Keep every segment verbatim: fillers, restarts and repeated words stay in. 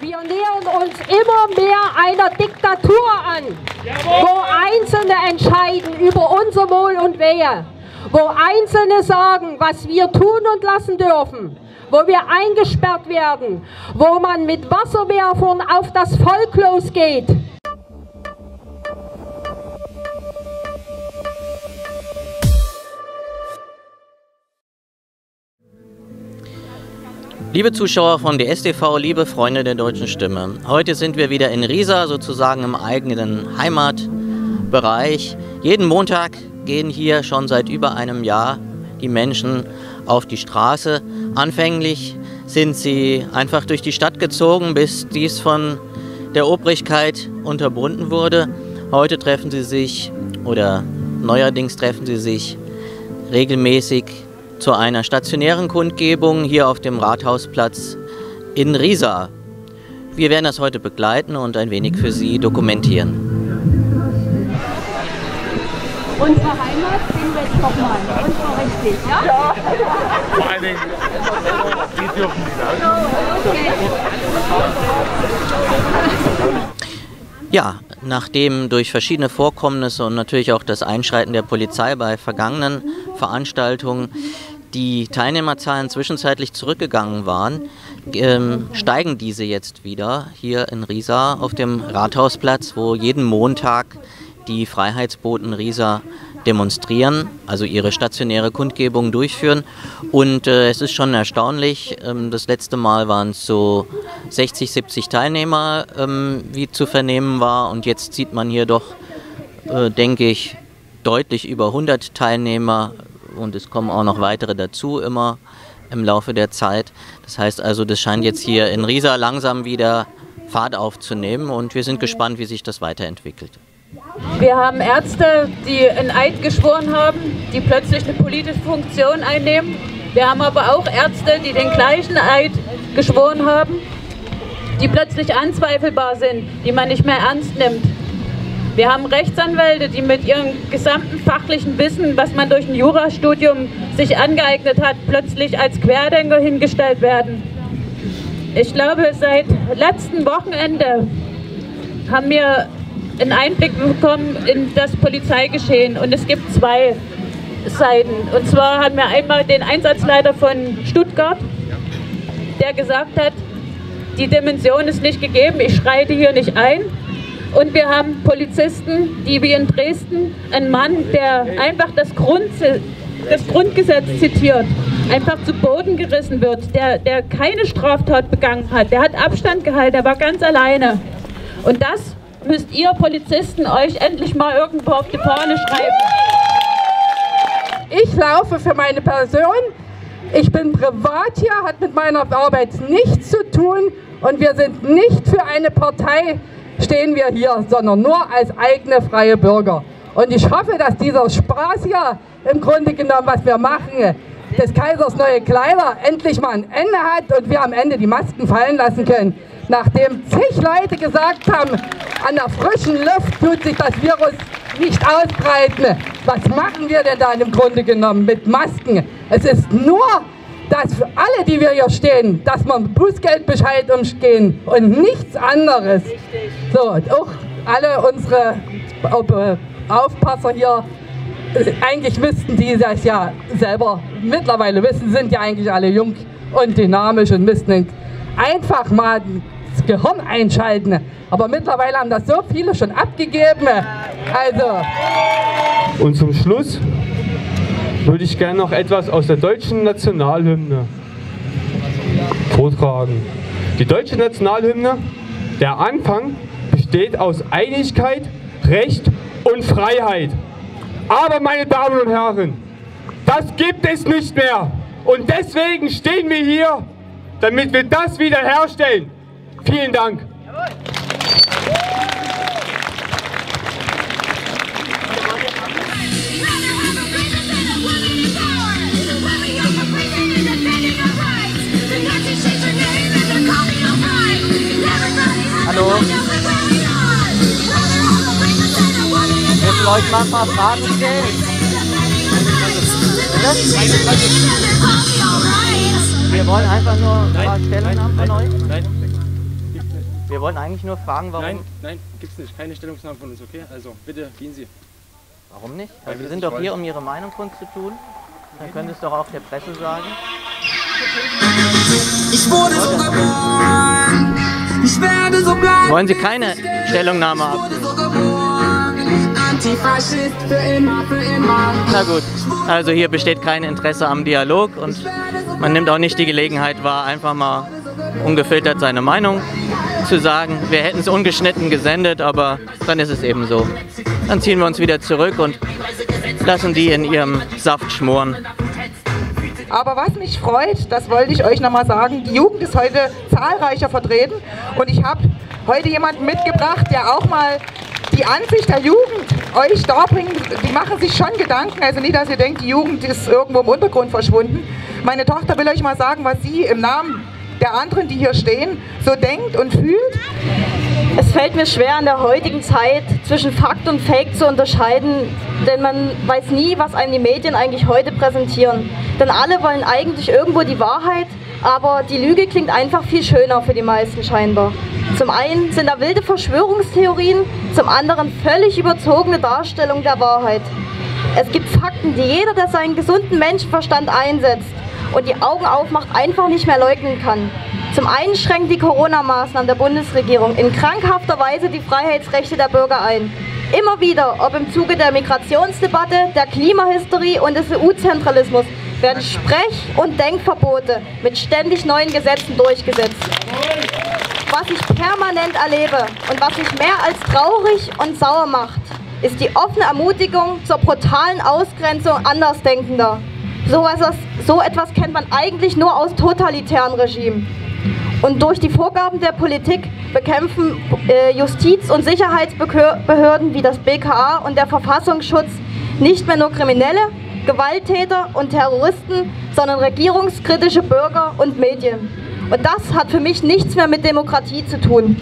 Wir nähern uns immer mehr einer Diktatur an, wo Einzelne entscheiden über unser Wohl und Wehe, wo Einzelne sagen, was wir tun und lassen dürfen, wo wir eingesperrt werden, wo man mit Wasserwerfern auf das Volk losgeht. Liebe Zuschauer von D S T V, liebe Freunde der deutschen Stimme, heute sind wir wieder in Riesa, sozusagen im eigenen Heimatbereich. Jeden Montag gehen hier schon seit über einem Jahr die Menschen auf die Straße. Anfänglich sind sie einfach durch die Stadt gezogen, bis dies von der Obrigkeit unterbunden wurde. Heute treffen sie sich, oder neuerdings treffen sie sich regelmäßig zu einer stationären Kundgebung hier auf dem Rathausplatz in Riesa. Wir werden das heute begleiten und ein wenig für Sie dokumentieren. Unsere Heimat sind wir jetzt nochmal. Und zwar richtig, ja? Ja. Vor allen Dingen, die dürfen die Ja, nachdem durch verschiedene Vorkommnisse und natürlich auch das Einschreiten der Polizei bei vergangenen Veranstaltungen die Teilnehmerzahlen zwischenzeitlich zurückgegangen waren, ähm, steigen diese jetzt wieder hier in Riesa auf dem Rathausplatz, wo jeden Montag die Freiheitsboten Riesa demonstrieren, also ihre stationäre Kundgebung durchführen. Und äh, es ist schon erstaunlich, ähm, das letzte Mal waren es so sechzig, siebzig Teilnehmer, ähm, wie zu vernehmen war. Und jetzt sieht man hier doch, äh, denke ich, deutlich über hundert Teilnehmer. Und es kommen auch noch weitere dazu immer im Laufe der Zeit. Das heißt also, das scheint jetzt hier in Riesa langsam wieder Fahrt aufzunehmen und wir sind gespannt, wie sich das weiterentwickelt. Wir haben Ärzte, die einen Eid geschworen haben, die plötzlich eine politische Funktion einnehmen. Wir haben aber auch Ärzte, die den gleichen Eid geschworen haben, die plötzlich anzweifelbar sind, die man nicht mehr ernst nimmt. Wir haben Rechtsanwälte, die mit ihrem gesamten fachlichen Wissen, was man durch ein Jurastudium sich angeeignet hat, plötzlich als Querdenker hingestellt werden. Ich glaube, seit letztem Wochenende haben wir einen Einblick bekommen in das Polizeigeschehen und es gibt zwei Seiten. Und zwar haben wir einmal den Einsatzleiter von Stuttgart, der gesagt hat, die Dimension ist nicht gegeben, ich schreite hier nicht ein. Und wir haben Polizisten, die wie in Dresden, ein Mann, der einfach das, Grund, das Grundgesetz zitiert, einfach zu Boden gerissen wird, der, der keine Straftat begangen hat, der hat Abstand gehalten, der war ganz alleine. Und das müsst ihr Polizisten euch endlich mal irgendwo auf die Fahne schreiben. Ich laufe für meine Person, ich bin privat hier, hat mit meiner Arbeit nichts zu tun und wir sind nicht für eine Partei, stehen wir hier, sondern nur als eigene freie Bürger. Und ich hoffe, dass dieser Spaß hier im Grunde genommen, was wir machen, des Kaisers neue Kleider, endlich mal ein Ende hat und wir am Ende die Masken fallen lassen können. Nachdem zig Leute gesagt haben, an der frischen Luft tut sich das Virus nicht ausbreiten. Was machen wir denn da im Grunde genommen mit Masken? Es ist nur, dass für alle, die wir hier stehen, dass wir Bußgeldbescheid umgehen und nichts anderes. So, auch alle unsere Aufpasser hier, eigentlich müssten die das ja selber mittlerweile wissen, sind ja eigentlich alle jung und dynamisch und müssten einfach mal das Gehirn einschalten. Aber mittlerweile haben das so viele schon abgegeben. Also. Und zum Schluss würde ich gerne noch etwas aus der deutschen Nationalhymne vortragen. Die deutsche Nationalhymne, der Anfang besteht aus Einigkeit, Recht und Freiheit. Aber meine Damen und Herren, das gibt es nicht mehr. Und deswegen stehen wir hier, damit wir das wiederherstellen. Vielen Dank. Hallo. Wir vielleicht manchmal Fragen stellen. Wir wollen einfach nur ein paar Stellen haben von euch. Wir wollten eigentlich nur fragen, warum... Nein, nein, gibt's nicht. Keine Stellungnahme von uns, okay? Also, bitte, gehen Sie. Warum nicht? Weil wir sind doch hier, um Ihre Meinung kundzutun. Dann können Sie es doch auch der Presse sagen. Ich wurde so geboren, ich werde so bleiben. Wollen Sie keine Stellungnahme abgeben? Antifaschist für immer, für immer. Na gut, also hier besteht kein Interesse am Dialog und man nimmt auch nicht die Gelegenheit wahr, einfach mal ungefiltert seine Meinung zu sagen. Wir hätten es ungeschnitten gesendet, aber dann ist es eben so. Dann ziehen wir uns wieder zurück und lassen die in ihrem Saft schmoren. Aber was mich freut, das wollte ich euch nochmal sagen, die Jugend ist heute zahlreicher vertreten und ich habe heute jemanden mitgebracht, der auch mal die Ansicht der Jugend euch darbringt. Die machen sich schon Gedanken, also nicht, dass ihr denkt, die Jugend ist irgendwo im Untergrund verschwunden. Meine Tochter will euch mal sagen, was sie im Namen der anderen, die hier stehen, so denkt und fühlt. Es fällt mir schwer, in der heutigen Zeit zwischen Fakt und Fake zu unterscheiden, denn man weiß nie, was einem die Medien eigentlich heute präsentieren. Denn alle wollen eigentlich irgendwo die Wahrheit, aber die Lüge klingt einfach viel schöner für die meisten scheinbar. Zum einen sind da wilde Verschwörungstheorien, zum anderen völlig überzogene Darstellungen der Wahrheit. Es gibt Fakten, die jeder, der seinen gesunden Menschenverstand einsetzt und die Augen aufmacht, einfach nicht mehr leugnen kann. Zum einen schränken die Corona-Maßnahmen der Bundesregierung in krankhafter Weise die Freiheitsrechte der Bürger ein. Immer wieder, ob im Zuge der Migrationsdebatte, der Klimahysterie und des E U-Zentralismus, werden Sprech- und Denkverbote mit ständig neuen Gesetzen durchgesetzt. Was ich permanent erlebe und was mich mehr als traurig und sauer macht, ist die offene Ermutigung zur brutalen Ausgrenzung Andersdenkender. So etwas, so etwas kennt man eigentlich nur aus totalitären Regimen. Und durch die Vorgaben der Politik bekämpfen äh, Justiz- und Sicherheitsbehörden wie das B K A und der Verfassungsschutz nicht mehr nur Kriminelle, Gewalttäter und Terroristen, sondern regierungskritische Bürger und Medien. Und das hat für mich nichts mehr mit Demokratie zu tun.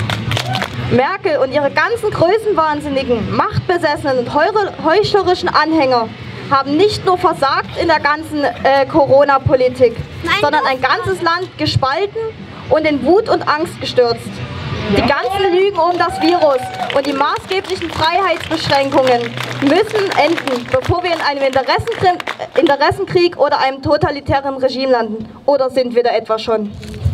Merkel und ihre ganzen größenwahnsinnigen, machtbesessenen und heuchlerischen Anhänger haben nicht nur versagt in der ganzen äh, Corona-Politik, sondern ein ganzes Land gespalten und in Wut und Angst gestürzt. Die ganzen Lügen um das Virus und die maßgeblichen Freiheitsbeschränkungen müssen enden, bevor wir in einem Interessenkrieg, Interessenkrieg oder einem totalitären Regime landen. Oder sind wir da etwa schon?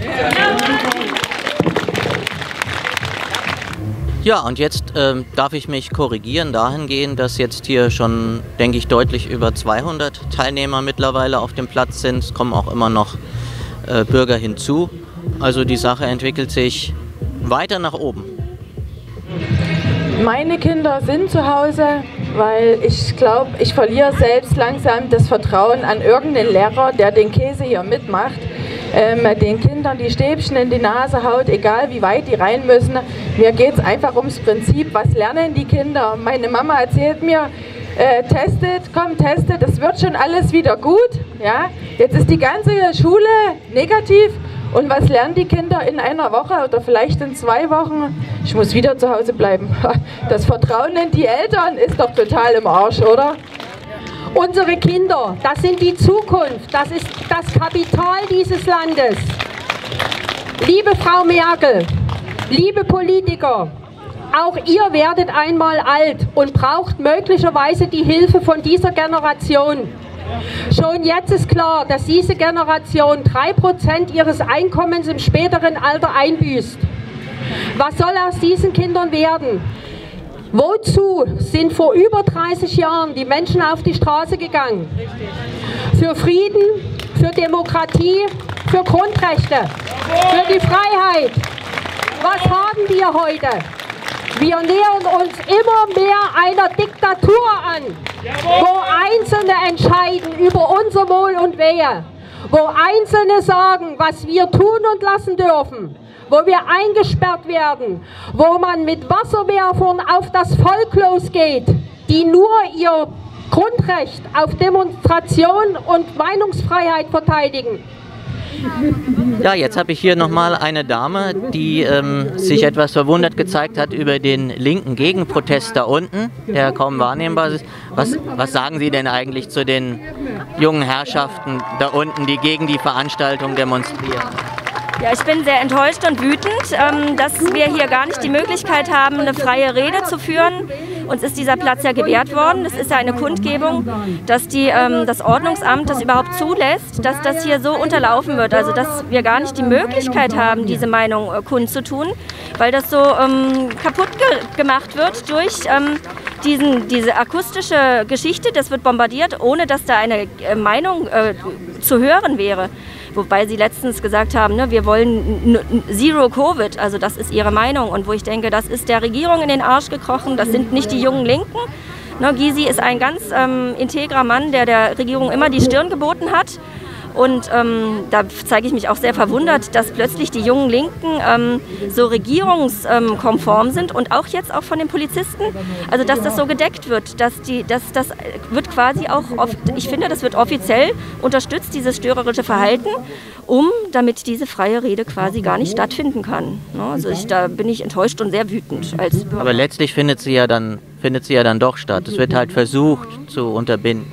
Ja, und jetzt ähm, darf ich mich korrigieren dahingehend, dass jetzt hier schon, denke ich, deutlich über zweihundert Teilnehmer mittlerweile auf dem Platz sind. Es kommen auch immer noch äh, Bürger hinzu. Also die Sache entwickelt sich weiter nach oben. Meine Kinder sind zu Hause, weil ich glaube, ich verliere selbst langsam das Vertrauen an irgendeinen Lehrer, der den Käse hier mitmacht. Ähm, den Kindern die Stäbchen in die Nase haut, egal wie weit die rein müssen. Mir geht es einfach ums Prinzip, was lernen die Kinder. Meine Mama erzählt mir, äh, testet, komm, testet, das wird schon alles wieder gut. Ja? Jetzt ist die ganze Schule negativ. Und was lernen die Kinder in einer Woche oder vielleicht in zwei Wochen? Ich muss wieder zu Hause bleiben. Das Vertrauen in die Eltern ist doch total im Arsch, oder? Unsere Kinder, das sind die Zukunft, das ist das Kapital dieses Landes. Liebe Frau Merkel, liebe Politiker, auch ihr werdet einmal alt und braucht möglicherweise die Hilfe von dieser Generation. Schon jetzt ist klar, dass diese Generation drei Prozent ihres Einkommens im späteren Alter einbüßt. Was soll aus diesen Kindern werden? Wozu sind vor über dreißig Jahren die Menschen auf die Straße gegangen? Für Frieden, für Demokratie, für Grundrechte, für die Freiheit. Was haben wir heute? Wir nähern uns immer mehr einer Diktatur an, wo Einzelne entscheiden über unser Wohl und Wehe, wo Einzelne sagen, was wir tun und lassen dürfen, wo wir eingesperrt werden, wo man mit Wasserwerfern auf das Volk losgeht, die nur ihr Grundrecht auf Demonstration und Meinungsfreiheit verteidigen. Ja, jetzt habe ich hier nochmal eine Dame, die ähm, sich etwas verwundert gezeigt hat über den linken Gegenprotest da unten, der kaum wahrnehmbar ist. Was, was sagen Sie denn eigentlich zu den jungen Herrschaften da unten, die gegen die Veranstaltung demonstrieren? Ja, ich bin sehr enttäuscht und wütend, ähm, dass wir hier gar nicht die Möglichkeit haben, eine freie Rede zu führen. Uns ist dieser Platz ja gewährt worden. Das ist ja eine Kundgebung, dass die, ähm, das Ordnungsamt das überhaupt zulässt, dass das hier so unterlaufen wird. Also dass wir gar nicht die Möglichkeit haben, diese Meinung äh, kundzutun, weil das so ähm, kaputt ge gemacht wird durch ähm, diesen, diese akustische Geschichte. Das wird bombardiert, ohne dass da eine äh, Meinung äh, zu hören wäre. Wobei Sie letztens gesagt haben, ne, wir wollen Zero Covid, also das ist Ihre Meinung. Und wo ich denke, das ist der Regierung in den Arsch gekrochen, das sind nicht die jungen Linken. Ne, Gysi ist ein ganz ähm, integrer Mann, der der Regierung immer die Stirn geboten hat. Und ähm, da zeige ich mich auch sehr verwundert, dass plötzlich die jungen Linken ähm, so regierungskonform sind und auch jetzt auch von den Polizisten, also dass das so gedeckt wird, dass die, dass das wird quasi auch, oft, ich finde, das wird offiziell unterstützt, dieses störerische Verhalten, um, damit diese freie Rede quasi gar nicht stattfinden kann. Also ich, da bin ich enttäuscht und sehr wütend als Bürger. Aber letztlich findet sie ja dann, findet sie ja dann doch statt. Es wird halt versucht zu unterbinden.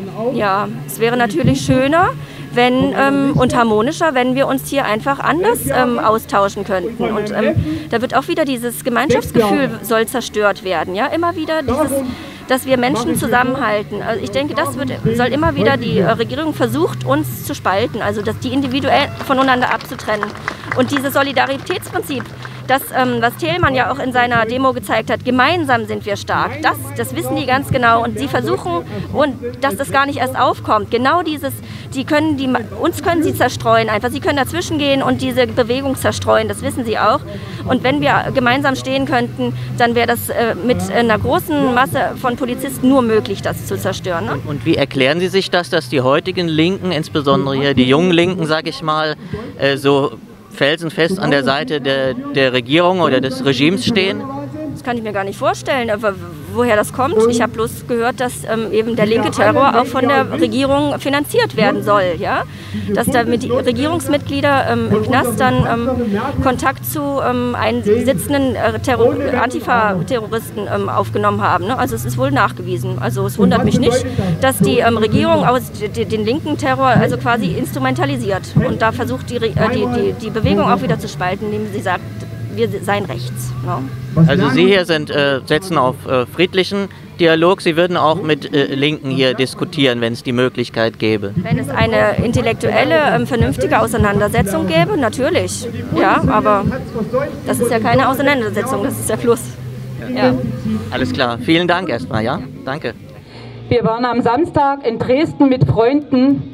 Ja, es wäre natürlich schöner, wenn, ähm, und harmonischer, wenn wir uns hier einfach anders ähm, austauschen könnten. Und ähm, da wird auch wieder dieses Gemeinschaftsgefühl soll zerstört werden. Ja? Immer wieder dieses, dass wir Menschen zusammenhalten. Also ich denke, das wird, soll immer wieder, die äh, Regierung versucht, uns zu spalten, also dass die individuell voneinander abzutrennen. Und dieses Solidaritätsprinzip, das, ähm, was Thälmann ja auch in seiner Demo gezeigt hat, gemeinsam sind wir stark, das, das wissen die ganz genau und sie versuchen, und dass das gar nicht erst aufkommt, genau dieses, die können die, uns können sie zerstreuen einfach, sie können dazwischen gehen und diese Bewegung zerstreuen, das wissen sie auch. Und wenn wir gemeinsam stehen könnten, dann wäre das äh, mit einer großen Masse von Polizisten nur möglich, das zu zerstören. Ne? Und wie erklären Sie sich das, dass die heutigen Linken, insbesondere hier die jungen Linken, sage ich mal, äh, so felsenfest an der Seite der, der Regierung oder des Regimes stehen? Das kann ich mir gar nicht vorstellen, aber woher das kommt. Ich habe bloß gehört, dass ähm, eben der linke Terror auch von der Regierung finanziert werden soll. Ja? Dass da mit die Regierungsmitglieder ähm, im Knast dann ähm, Kontakt zu ähm, einsitzenden äh, Antifa-Terroristen ähm, aufgenommen haben. Ne? Also es ist wohl nachgewiesen. Also es wundert mich nicht, dass die ähm, Regierung aus die, den linken Terror also quasi instrumentalisiert und da versucht die, äh, die, die, die Bewegung auch wieder zu spalten, indem sie sagt, wir seien rechts. Ne? Also Sie hier sind, äh, setzen auf äh, friedlichen Dialog. Sie würden auch mit äh, Linken hier diskutieren, wenn es die Möglichkeit gäbe. Wenn es eine intellektuelle, ähm, vernünftige Auseinandersetzung gäbe, natürlich. Ja, aber das ist ja keine Auseinandersetzung, das ist der Fluss. Ja. Alles klar. Vielen Dank erstmal, ja? Danke. Wir waren am Samstag in Dresden mit Freunden.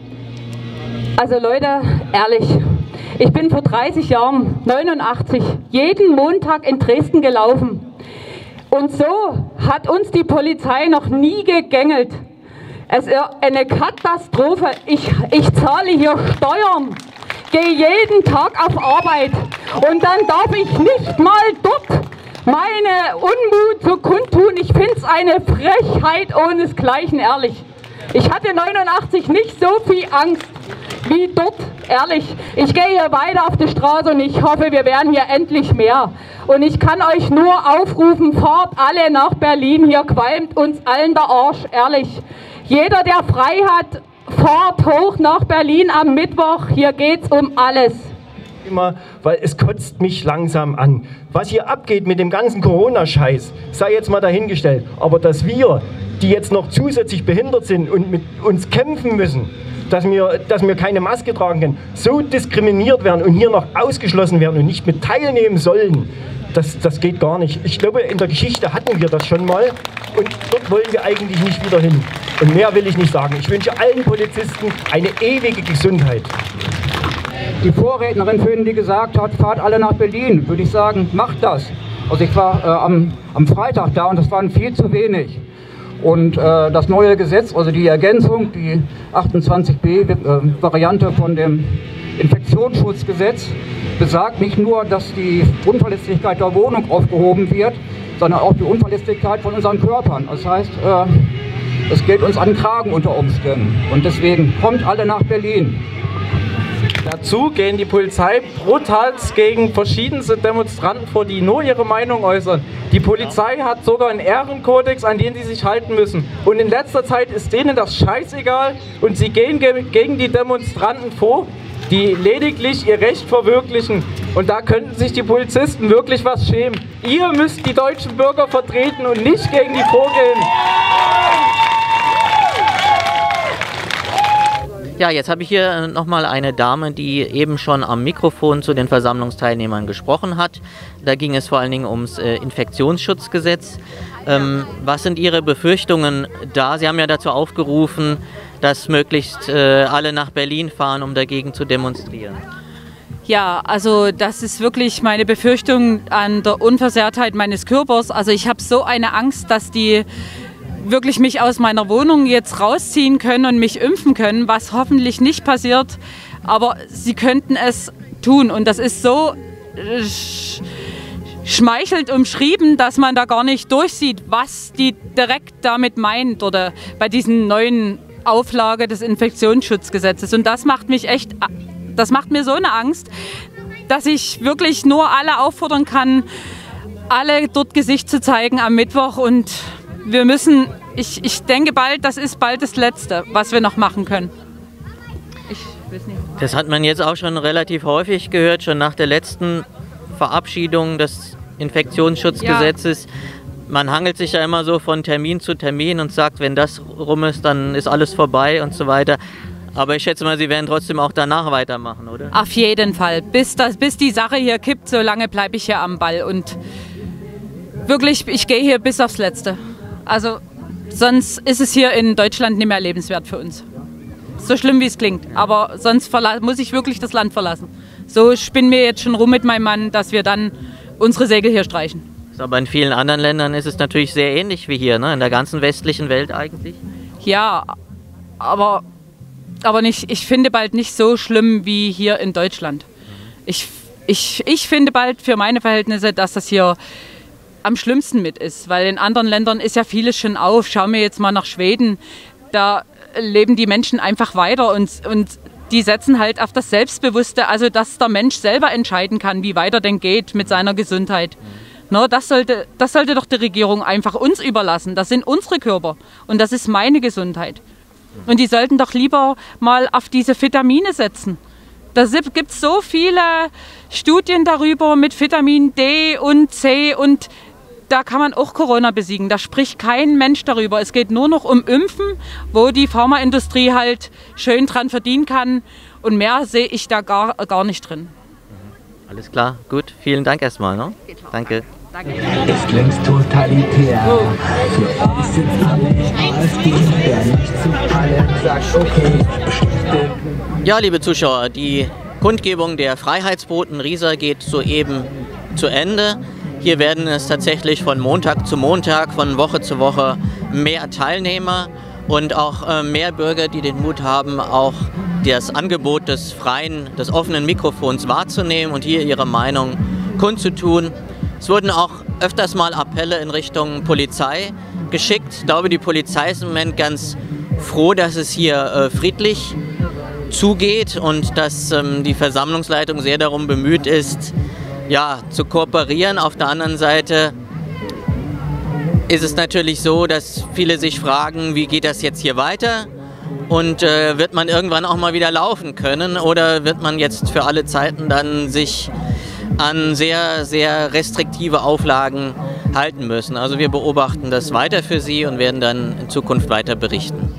Also Leute, ehrlich. Ich bin vor dreißig Jahren, neunundachtzig, jeden Montag in Dresden gelaufen. Und so hat uns die Polizei noch nie gegängelt. Es ist eine Katastrophe. Ich, ich zahle hier Steuern, gehe jeden Tag auf Arbeit und dann darf ich nicht mal dort meine Unmut so kundtun. Ich finde es eine Frechheit ohnesgleichen, ehrlich. Ich hatte neunundachtzig nicht so viel Angst wie dort, ehrlich. Ich gehe hier weiter auf die Straße und ich hoffe, wir werden hier endlich mehr. Und ich kann euch nur aufrufen, fahrt alle nach Berlin, hier qualmt uns allen der Arsch, ehrlich. Jeder, der frei hat, fahrt hoch nach Berlin am Mittwoch, hier geht's um alles. Immer, weil es kotzt mich langsam an. Was hier abgeht mit dem ganzen Corona-Scheiß, sei jetzt mal dahingestellt. Aber dass wir, die jetzt noch zusätzlich behindert sind und mit uns kämpfen müssen, dass wir, dass wir keine Maske tragen können, so diskriminiert werden und hier noch ausgeschlossen werden und nicht mit teilnehmen sollen, das, das geht gar nicht. Ich glaube, in der Geschichte hatten wir das schon mal und dort wollen wir eigentlich nicht wieder hin. Und mehr will ich nicht sagen. Ich wünsche allen Polizisten eine ewige Gesundheit. Die Vorrednerin vorhin, die gesagt hat, fahrt alle nach Berlin, würde ich sagen, macht das. Also ich war äh, am, am Freitag da und das waren viel zu wenig. Und äh, das neue Gesetz, also die Ergänzung, die achtundzwanzig b äh, Variante von dem Infektionsschutzgesetz, besagt nicht nur, dass die Unverletzlichkeit der Wohnung aufgehoben wird, sondern auch die Unverletzlichkeit von unseren Körpern. Das heißt, äh, es geht uns an den Kragen unter Umständen. Und deswegen kommt alle nach Berlin. Dazu gehen die Polizei brutal gegen verschiedenste Demonstranten vor, die nur ihre Meinung äußern. Die Polizei hat sogar einen Ehrenkodex, an den sie sich halten müssen. Und in letzter Zeit ist denen das scheißegal und sie gehen ge gegen die Demonstranten vor. die lediglich ihr Recht verwirklichen. Und da könnten sich die Polizisten wirklich was schämen. Ihr müsst die deutschen Bürger vertreten und nicht gegen die vorgehen. Ja, jetzt habe ich hier nochmal eine Dame, die eben schon am Mikrofon zu den Versammlungsteilnehmern gesprochen hat. Da ging es vor allen Dingen ums äh, Infektionsschutzgesetz. Ähm, was sind Ihre Befürchtungen da? Sie haben ja dazu aufgerufen, dass möglichst äh, alle nach Berlin fahren, um dagegen zu demonstrieren. Ja, also das ist wirklich meine Befürchtung an der Unversehrtheit meines Körpers. Also ich habe so eine Angst, dass die wirklich mich aus meiner Wohnung jetzt rausziehen können und mich impfen können, was hoffentlich nicht passiert. Aber sie könnten es tun und das ist so sch schmeichelt umschrieben, dass man da gar nicht durchsieht, was die direkt damit meint oder bei diesen neuen Auflage des Infektionsschutzgesetzes. Und das macht mich echt, das macht mir so eine Angst, dass ich wirklich nur alle auffordern kann, alle dort Gesicht zu zeigen am Mittwoch. Und wir müssen, ich, ich denke bald, das ist bald das Letzte, was wir noch machen können. Ich weiß nicht. Das hat man jetzt auch schon relativ häufig gehört, schon nach der letzten Verabschiedung des Infektionsschutzgesetzes. Ja. Man hangelt sich ja immer so von Termin zu Termin und sagt, wenn das rum ist, dann ist alles vorbei und so weiter. Aber ich schätze mal, Sie werden trotzdem auch danach weitermachen, oder? Auf jeden Fall. Bis, das, bis die Sache hier kippt, so lange bleibe ich hier am Ball. Und wirklich, ich gehe hier bis aufs Letzte. Also sonst ist es hier in Deutschland nicht mehr lebenswert für uns. So schlimm, wie es klingt. Aber sonst muss ich wirklich das Land verlassen. So spinnen wir jetzt schon rum mit meinem Mann, dass wir dann unsere Segel hier streichen. Aber in vielen anderen Ländern ist es natürlich sehr ähnlich wie hier, ne? In der ganzen westlichen Welt eigentlich. Ja, aber, aber nicht, ich finde bald nicht so schlimm wie hier in Deutschland. Ich, ich, ich finde bald für meine Verhältnisse, dass das hier am schlimmsten mit ist, weil in anderen Ländern ist ja vieles schon auf. Schauen wir jetzt mal nach Schweden, da leben die Menschen einfach weiter und, und die setzen halt auf das Selbstbewusste, also dass der Mensch selber entscheiden kann, wie weit er denn geht mit seiner Gesundheit. No, das sollte, das sollte doch die Regierung einfach uns überlassen. Das sind unsere Körper und das ist meine Gesundheit. Und die sollten doch lieber mal auf diese Vitamine setzen. Da gibt es so viele Studien darüber mit Vitamin D und C und da kann man auch Corona besiegen. Da spricht kein Mensch darüber. Es geht nur noch um Impfen, wo die Pharmaindustrie halt schön dran verdienen kann. Und mehr sehe ich da gar, gar nicht drin. Alles klar, gut. Vielen Dank erstmal. Ne? Danke. Danke. Ist längst totalitär. Für uns sind alle AfD, der nicht zu allem sagt, okay. Ja, liebe Zuschauer, die Kundgebung der Freiheitsboten Riesa geht soeben zu Ende. Hier werden es tatsächlich von Montag zu Montag, von Woche zu Woche mehr Teilnehmer und auch äh, mehr Bürger, die den Mut haben, auch das Angebot des freien, des offenen Mikrofons wahrzunehmen und hier ihre Meinung kundzutun. Es wurden auch öfters mal Appelle in Richtung Polizei geschickt. Ich glaube, die Polizei ist im Moment ganz froh, dass es hier äh, friedlich zugeht und dass ähm, die Versammlungsleitung sehr darum bemüht ist, ja, zu kooperieren. Auf der anderen Seite ist es natürlich so, dass viele sich fragen, wie geht das jetzt hier weiter? Und äh, wird man irgendwann auch mal wieder laufen können oder wird man jetzt für alle Zeiten dann sich an sehr, sehr restriktive Auflagen halten müssen? Also wir beobachten das weiter für Sie und werden dann in Zukunft weiter berichten.